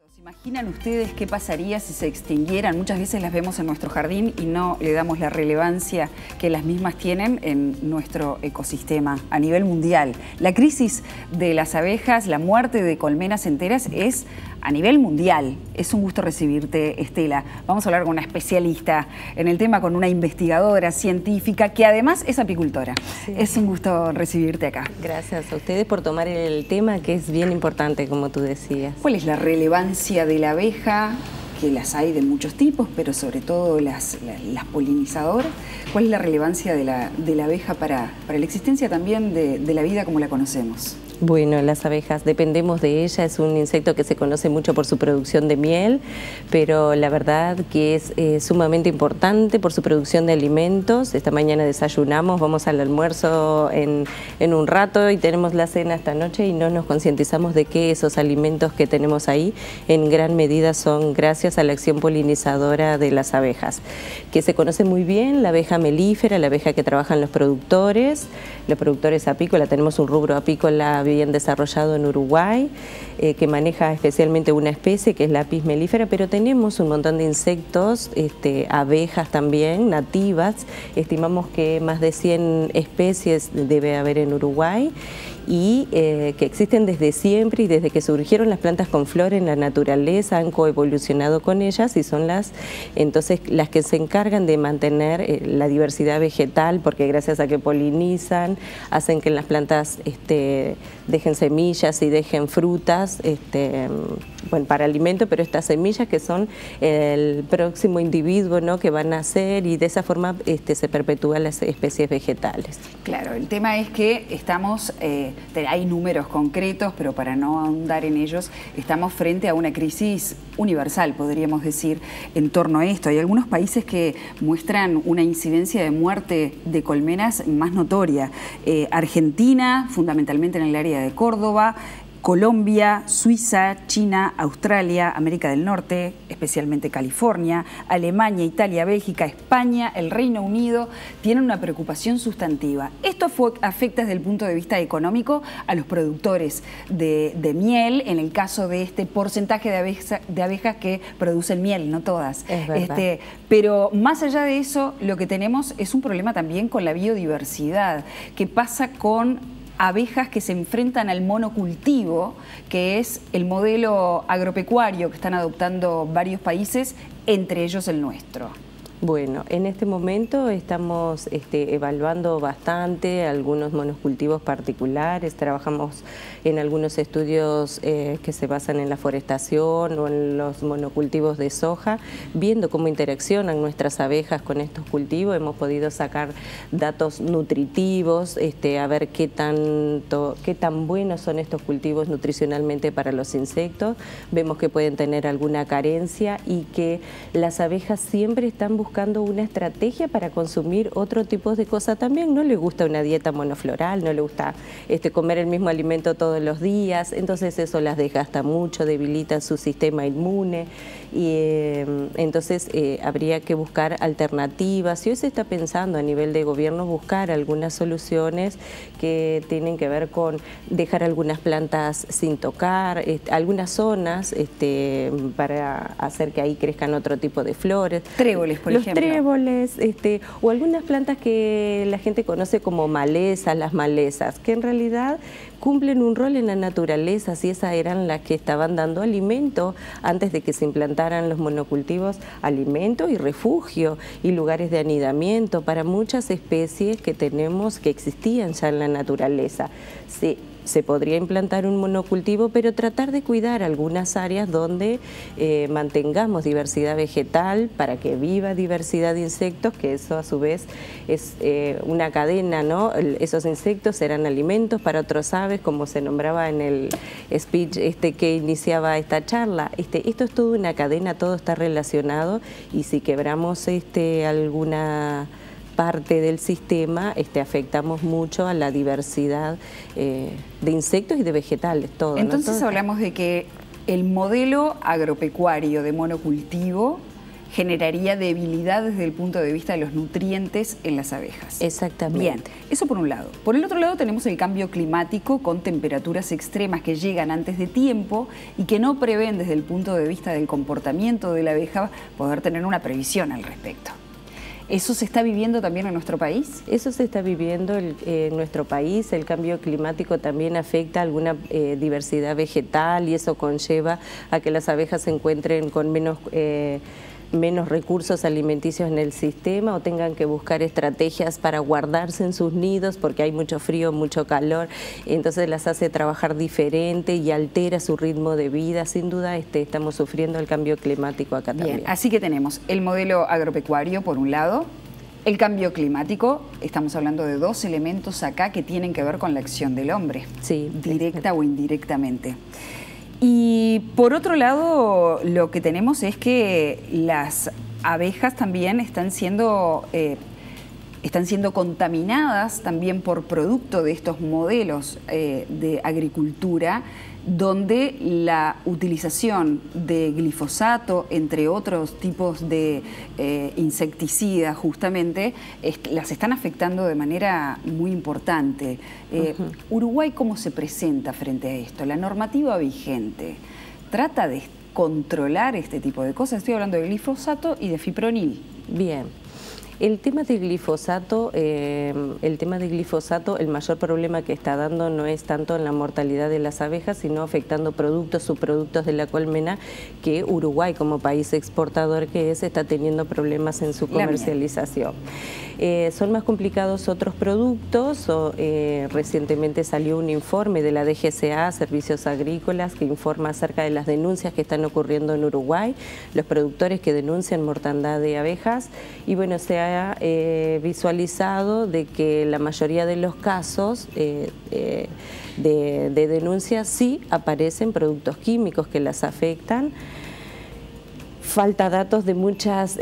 ¿Se imaginan ustedes qué pasaría si se extinguieran? Muchas veces las vemos en nuestro jardín y no le damos la relevancia que las mismas tienen en nuestro ecosistema a nivel mundial. La crisis de las abejas, la muerte de colmenas enteras es a nivel mundial. Es un gusto recibirte, Estela. Vamos a hablar con una especialista en el tema, con una investigadora científica que además es apicultora. Sí. Es un gusto recibirte acá. Gracias a ustedes por tomar el tema, que es bien importante, como tú decías. ¿Cuál es la relevancia de la abeja? Que las hay de muchos tipos, pero sobre todo las polinizadoras. ¿Cuál es la relevancia de la abeja para la existencia también de la vida como la conocemos? Bueno, las abejas, dependemos de ella, es un insecto que se conoce mucho por su producción de miel, pero la verdad que es sumamente importante por su producción de alimentos. Esta mañana desayunamos, vamos al almuerzo en un rato y tenemos la cena esta noche y no nos concientizamos de que esos alimentos que tenemos ahí en gran medida son gracias a la acción polinizadora de las abejas, que se conoce muy bien, la abeja melífera, la abeja que trabajan los productores apícolas. Tenemos un rubro apícola bien desarrollado en Uruguay, que maneja especialmente una especie que es la Apis mellifera, pero tenemos un montón de insectos, abejas también, nativas. Estimamos que más de 100 especies debe haber en Uruguay y que existen desde siempre, y desde que surgieron las plantas con flor en la naturaleza han coevolucionado con ellas y son las que se encargan de mantener la diversidad vegetal, porque gracias a que polinizan hacen que las plantas dejen semillas y dejen frutas bueno, para alimento, pero estas semillas que son el próximo individuo, ¿no?, que van a nacer, y de esa forma se perpetúan las especies vegetales. Claro, el tema es que estamos, hay números concretos, pero para no ahondar en ellos, estamos frente a una crisis universal, podríamos decir, en torno a esto. Hay algunos países que muestran una incidencia de muerte de colmenas más notoria. Argentina, fundamentalmente en el área de Córdoba, Colombia, Suiza, China, Australia, América del Norte, especialmente California, Alemania, Italia, Bélgica, España, el Reino Unido, tienen una preocupación sustantiva. Esto afecta desde el punto de vista económico a los productores de miel, en el caso de este porcentaje de abejas que producen miel, no todas. Es verdad. Pero más allá de eso, lo que tenemos es un problema también con la biodiversidad. ¿Qué pasa con abejas que se enfrentan al monocultivo, que es el modelo agropecuario que están adoptando varios países, entre ellos el nuestro? Bueno, en este momento estamos evaluando bastante algunos monocultivos particulares. Trabajamos en algunos estudios que se basan en la forestación o en los monocultivos de soja, viendo cómo interaccionan nuestras abejas con estos cultivos. Hemos podido sacar datos nutritivos, a ver qué tan buenos son estos cultivos nutricionalmente para los insectos. Vemos que pueden tener alguna carencia y que las abejas siempre están buscando una estrategia para consumir otro tipo de cosas también. No le gusta una dieta monofloral, no le gusta comer el mismo alimento todos los días, entonces eso las desgasta mucho, debilita su sistema inmune, y entonces habría que buscar alternativas. Y hoy se está pensando a nivel de gobierno buscar algunas soluciones que tienen que ver con dejar algunas plantas sin tocar, algunas zonas para hacer que ahí crezcan otro tipo de flores. Tréboles, por ejemplo. Los tréboles, o algunas plantas que la gente conoce como malezas, las malezas, que en realidad cumplen un rol en la naturaleza, si esas eran las que estaban dando alimento antes de que se implantaran los monocultivos, alimento y refugio y lugares de anidamiento para muchas especies que tenemos que existían ya en la naturaleza. Se podría implantar un monocultivo, pero tratar de cuidar algunas áreas donde mantengamos diversidad vegetal para que viva diversidad de insectos, que eso a su vez es una cadena, ¿no? Esos insectos serán alimentos para otros aves, como se nombraba en el speech que iniciaba esta charla. Esto es toda una cadena, todo está relacionado, y si quebramos alguna parte del sistema, afectamos mucho a la diversidad de insectos y de vegetales, todo. Entonces, ¿no? hablamos de que el modelo agropecuario de monocultivo generaría debilidad desde el punto de vista de los nutrientes en las abejas. Exactamente. Bien, eso por un lado. Por el otro lado tenemos el cambio climático con temperaturas extremas que llegan antes de tiempo y que no prevén desde el punto de vista del comportamiento de la abeja poder tener una previsión al respecto. ¿Eso se está viviendo también en nuestro país? Eso se está viviendo en nuestro país. El cambio climático también afecta a alguna diversidad vegetal y eso conlleva a que las abejas se encuentren con menos recursos alimenticios en el sistema o tengan que buscar estrategias para guardarse en sus nidos porque hay mucho frío, mucho calor, entonces las hace trabajar diferente y altera su ritmo de vida. Sin duda estamos sufriendo el cambio climático acá también. Así que tenemos el modelo agropecuario por un lado, el cambio climático, estamos hablando de dos elementos acá que tienen que ver con la acción del hombre, sí, directa o indirectamente. Y por otro lado, lo que tenemos es que las abejas también están siendo contaminadas también por producto de estos modelos de agricultura, donde la utilización de glifosato, entre otros tipos de insecticidas, justamente, las están afectando de manera muy importante. Uruguay, ¿cómo se presenta frente a esto? La normativa vigente trata de controlar este tipo de cosas. Estoy hablando de glifosato y de fipronil. Bien. El tema del glifosato, el mayor problema que está dando no es tanto en la mortalidad de las abejas, sino afectando productos, subproductos de la colmena, que Uruguay como país exportador que es, está teniendo problemas en su comercialización. Son más complicados otros productos. Recientemente salió un informe de la DGCA, Servicios Agrícolas, que informa acerca de las denuncias que están ocurriendo en Uruguay, los productores que denuncian mortandad de abejas, y bueno, se ha visualizado de que la mayoría de los casos de denuncias sí aparecen productos químicos que las afectan. Falta datos de muchas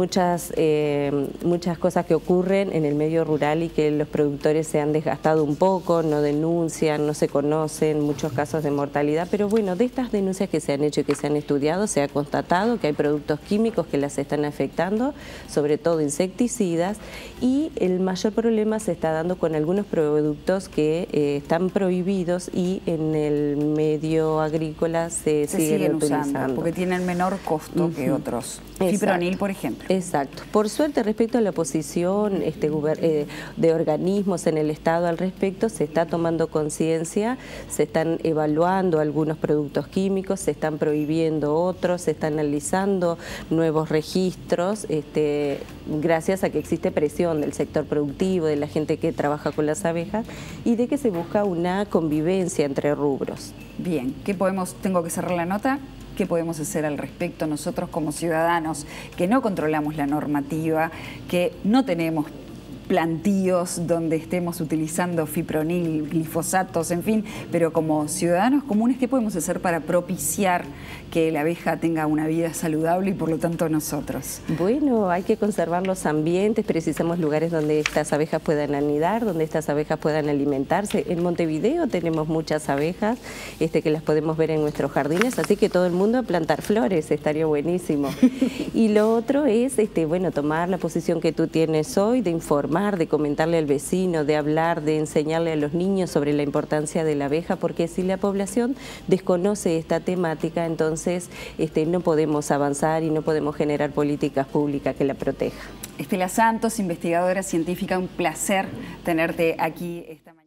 cosas que ocurren en el medio rural y que los productores se han desgastado un poco, no denuncian, no se conocen, muchos casos de mortalidad, pero bueno, de estas denuncias que se han hecho y que se han estudiado, se ha constatado que hay productos químicos que las están afectando, sobre todo insecticidas, y el mayor problema se está dando con algunos productos que están prohibidos y en el medio agrícola se siguen utilizando. Porque tienen menor costo que otros. Fipronil, por ejemplo. Exacto. Por suerte, respecto a la posición de organismos en el Estado al respecto, se está tomando conciencia, se están evaluando algunos productos químicos, se están prohibiendo otros, se están analizando nuevos registros, gracias a que existe presión del sector productivo, de la gente que trabaja con las abejas y de que se busca una convivencia entre rubros. Bien, ¿qué podemos? Tengo que cerrar la nota. ¿Qué podemos hacer al respecto nosotros como ciudadanos que no controlamos la normativa, que no tenemos plantíos donde estemos utilizando fipronil, glifosatos, en fin, pero como ciudadanos comunes, ¿qué podemos hacer para propiciar que la abeja tenga una vida saludable y por lo tanto nosotros? Bueno, hay que conservar los ambientes, precisamos lugares donde estas abejas puedan anidar, donde estas abejas puedan alimentarse. En Montevideo tenemos muchas abejas que las podemos ver en nuestros jardines, así que todo el mundo a plantar flores, estaría buenísimo. Y lo otro es, bueno, tomar la posición que tú tienes hoy de informar, de comentarle al vecino, de hablar, de enseñarle a los niños sobre la importancia de la abeja, porque si la población desconoce esta temática, entonces no podemos avanzar y no podemos generar políticas públicas que la protejan. Estela Santos, investigadora científica, un placer tenerte aquí esta mañana.